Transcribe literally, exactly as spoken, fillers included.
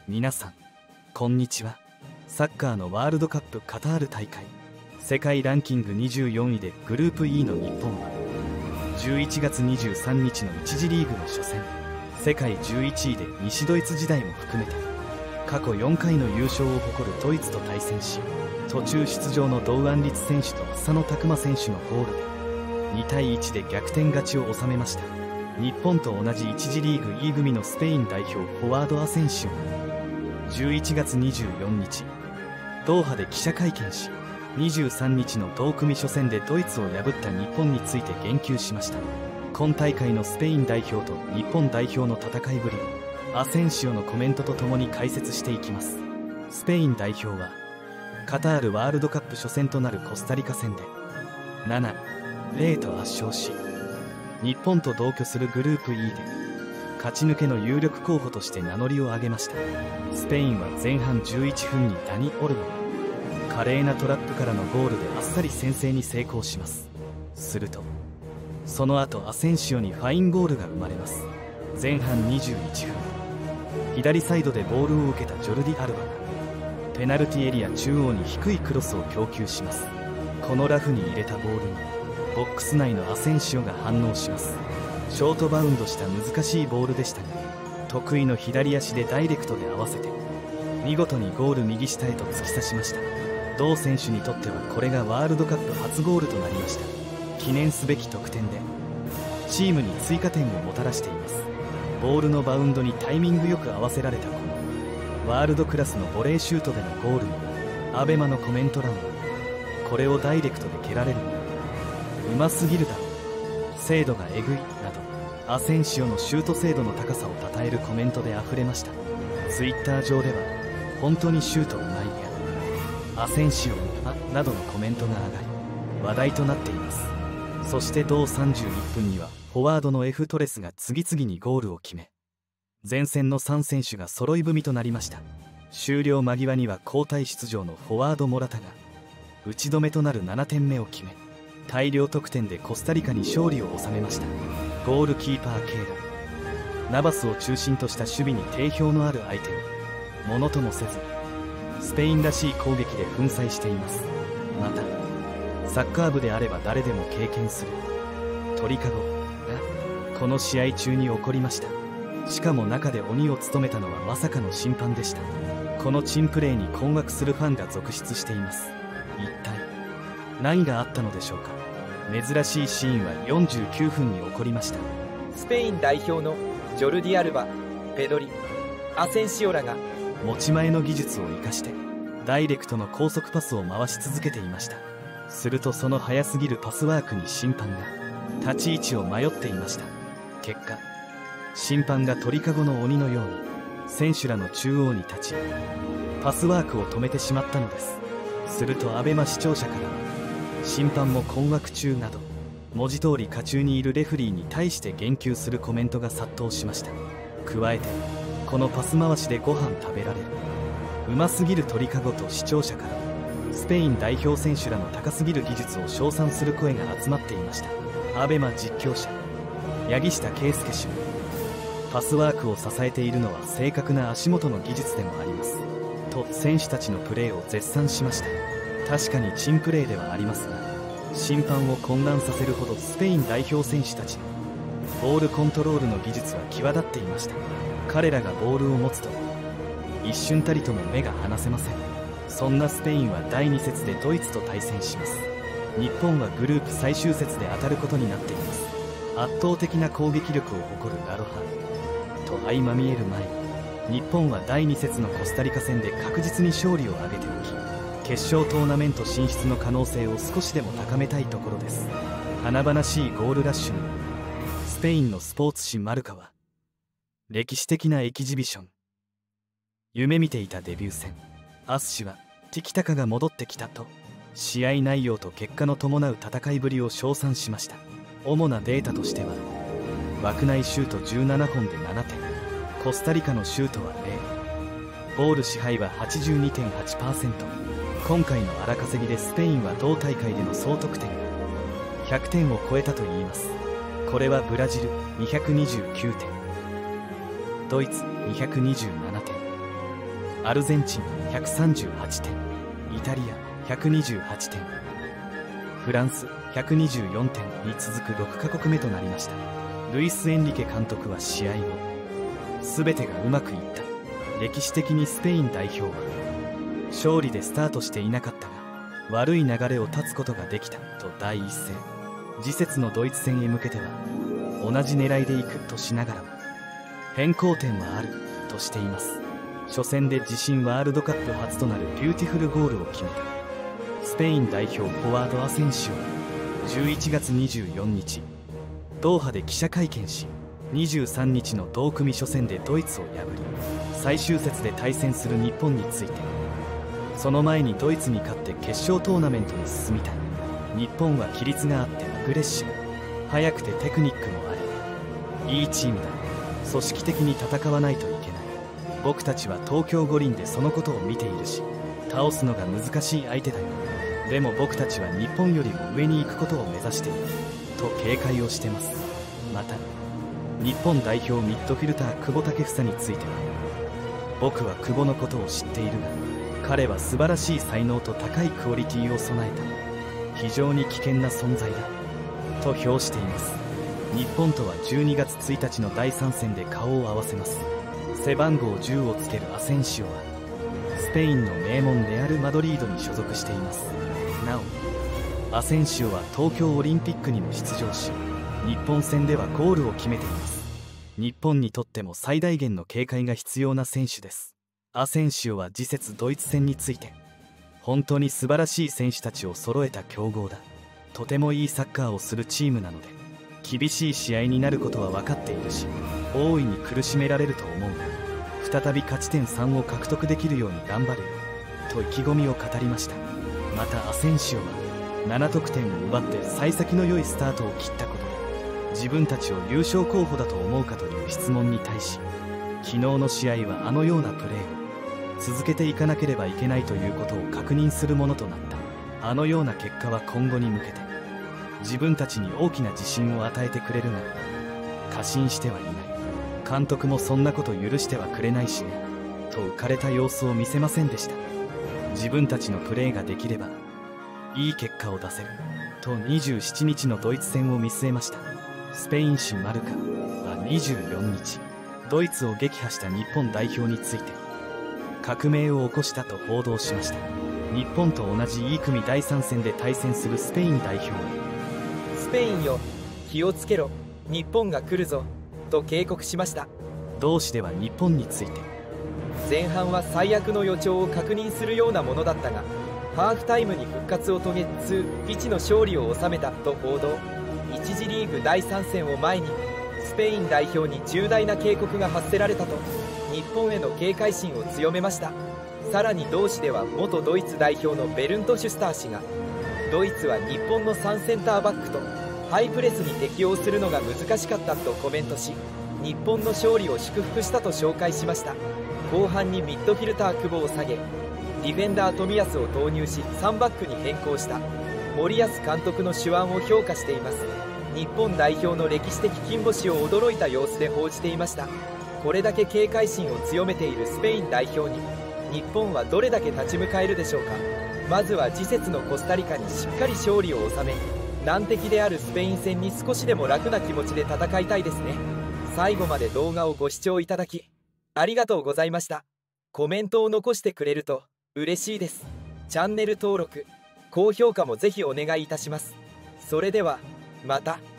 皆さんこんにちは。サッカーのワールドカップカタール大会、世界ランキングにじゅうよんいでグループ イー の日本はじゅういちがつにじゅうさんにちのいち次リーグの初戦、世界じゅういちいで西ドイツ時代も含めて過去よんかいの優勝を誇るドイツと対戦し、途中出場の堂安律選手と浅野拓磨選手のゴールでにたいいちで逆転勝ちを収めました。日本と同じいち次リーグ イー 組のスペイン代表フォワードアセンシオがじゅういちがつにじゅうよっかドーハで記者会見し、にじゅうさんにちの同組初戦でドイツを破った日本について言及しました。今大会のスペイン代表と日本代表の戦いぶりをアセンシオのコメントとともに解説していきます。スペイン代表はカタールワールドカップ初戦となるコスタリカ戦でななたいゼロと圧勝し、日本と同居するグループ イー で勝ち抜けの有力候補として名乗りを上げました。スペインは前半じゅういちふんにダニ・オルモが華麗なトラップからのゴールであっさり先制に成功します。するとその後アセンシオにファインゴールが生まれます。前半にじゅういちふん、左サイドでボールを受けたジョルディ・アルバがペナルティエリア中央に低いクロスを供給します。このラフに入れたボールにボックス内のアセンシオが反応します。ショートバウンドした難しいボールでしたが、得意の左足でダイレクトで合わせて見事にゴール右下へと突き刺しました。同選手にとってはこれがワールドカップ初ゴールとなりました。記念すべき得点でチームに追加点をもたらしています。ボールのバウンドにタイミングよく合わせられたこのワールドクラスのボレーシュートでのゴールにアベマのコメント欄は、これをダイレクトで蹴られるのうますぎるだろ、精度がえぐいなどアセンシオのシュート精度の高さを称えるコメントであふれました。ツイッター上では本当にシュートうまいやアセンシオあなどのコメントが上がり話題となっています。そして同さんじゅういっぷんにはフォワードの F トレスが次々にゴールを決め、前線のさん選手が揃い踏みとなりました。終了間際には交代出場のフォワードモラタが打ち止めとなるななてんめを決め、大量得点でコスタリカに勝利を収めました。ゴールキーパーケイラ、ナバスを中心とした守備に定評のある相手をものともせずスペインらしい攻撃で粉砕しています。またサッカー部であれば誰でも経験する鳥かごがこの試合中に起こりました。しかも中で鬼を務めたのはまさかの審判でした。この珍プレーに困惑するファンが続出しています。一体何があったのでしょうか。珍しいシーンはよんじゅうきゅうふんに起こりました。 スペイン代表のジョルディ・アルバ、ペドリ、アセンシオらが持ち前の技術を生かしてダイレクトの高速パスを回し続けていました。するとその速すぎるパスワークに審判が立ち位置を迷っていました。結果審判が鳥かごの鬼のように選手らの中央に立ちパスワークを止めてしまったのです。するとアベマ視聴者からは審判も困惑中など文字通り渦中にいるレフリーに対して言及するコメントが殺到しました。加えてこのパス回しでご飯食べられるうますぎる鳥かごと視聴者からスペイン代表選手らの高すぎる技術を称賛する声が集まっていました。アベマ実況者八木下圭介氏もパスワークを支えているのは正確な足元の技術でもありますと選手たちのプレーを絶賛しました。確かに珍プレーではありますが、審判を混乱させるほどスペイン代表選手たちのボールコントロールの技術は際立っていました。彼らがボールを持つと一瞬たりとも目が離せません。そんなスペインはだいに節でドイツと対戦します。日本はグループ最終節で当たることになっています。圧倒的な攻撃力を誇るアロハと相まみえる前に、日本はだいに節のコスタリカ戦で確実に勝利を挙げておき、決勝トーナメント進出の可能性を少しでも高めたいところです。華々しいゴールラッシュにスペインのスポーツ紙マルカは歴史的なエキシビション、夢見ていたデビュー戦アス氏はティキタカが戻ってきたと試合内容と結果の伴う戦いぶりを称賛しました。主なデータとしては枠内シュートじゅうななほんでななてん、コスタリカのシュートはゼロ、ボール支配は はちじゅうにてんはちパーセント。今回の荒稼ぎでスペインは同大会での総得点がひゃくてんを超えたといいます。これはブラジルにひゃくにじゅうきゅうてん、ドイツにひゃくにじゅうななてん、 アルゼンチンひゃくさんじゅうはちてん、イタリアひゃくにじゅうはちてん、フランスひゃくにじゅうよんてんに続くろくカ国目となりました。ルイス・エンリケ監督は試合後、全てがうまくいった、歴史的にスペイン代表は勝利でスタートしていなかったが悪い流れを断つことができたと第一戦、次節のドイツ戦へ向けては同じ狙いでいくとしながらも変更点はあるとしています。初戦で自身ワールドカップ初となるビューティフルゴールを決めたスペイン代表フォワードアセンシオはじゅういちがつにじゅうよっかドーハで記者会見し、にじゅうさんにちの同組初戦でドイツを破り最終節で対戦する日本について、その前にドイツに勝って決勝トーナメントに進みたい、日本は規律があってアグレッシブ、速くてテクニックもありいいチームだ、組織的に戦わないといけない、僕たちは東京五輪でそのことを見ているし倒すのが難しい相手だよ、でも僕たちは日本よりも上に行くことを目指していると警戒をしてます。また日本代表ミッドフィルター久保建英については、僕は久保のことを知っているが彼は素晴らしい才能と高いクオリティを備えた非常に危険な存在だと評しています。日本とはじゅうにがつついたちのだいさん戦で顔を合わせます。背番号じゅうをつけるアセンシオはスペインの名門レアル・マドリードに所属しています。なおアセンシオは東京オリンピックにも出場し日本戦ではゴールを決めています。日本にとっても最大限の警戒が必要な選手です。アセンシオは次節ドイツ戦について、本当に素晴らしい選手たちを揃えた強豪だ、とてもいいサッカーをするチームなので厳しい試合になることは分かっているし大いに苦しめられると思うが再び勝ち点さんを獲得できるように頑張るよと意気込みを語りました。またアセンシオはななとくてんを奪って幸先の良いスタートを切ったことで自分たちを優勝候補だと思うかという質問に対し、昨日の試合はあのようなプレーを続けていかなければいけないということを確認するものとなった。あのような結果は今後に向けて自分たちに大きな自信を与えてくれるが過信してはいない、監督もそんなこと許してはくれないしねと浮かれた様子を見せませんでした。自分たちのプレーができればいい結果を出せるとにじゅうしちにちのドイツ戦を見据えました。スペイン紙マルカはにじゅうよっかドイツを撃破した日本代表について革命を起こしたと報道しました。日本と同じ E 組だいさん戦で対戦するスペイン代表は、 スペインよ、気をつけろ、日本が来るぞと警告しました。 同紙では日本について、 前半は最悪の予兆を確認するようなものだったがハーフタイムに復活を遂げにたいいちの勝利を収めたと報道。いち次リーグだいさん戦を前にスペイン代表に重大な警告が発せられたと日本への警戒心を強めました。さらに同紙では元ドイツ代表のベルントシュスター氏が、ドイツは日本のさんセンターバックとハイプレスに適応するのが難しかったとコメントし、日本の勝利を祝福したと紹介しました。後半にミッドフィルター久保を下げディフェンダー冨安を投入しさんバックに変更した森保監督の手腕を評価しています。日本代表の歴史的金星を驚いた様子で報じていました。これだけ警戒心を強めているスペイン代表に日本はどれだけ立ち向かえるでしょうか。まずは次節のコスタリカにしっかり勝利を収め、難敵であるスペイン戦に少しでも楽な気持ちで戦いたいですね。最後まで動画をご視聴いただきありがとうございました。コメントを残してくれると嬉しいです。チャンネル登録高評価もぜひお願いいたします。それではまた。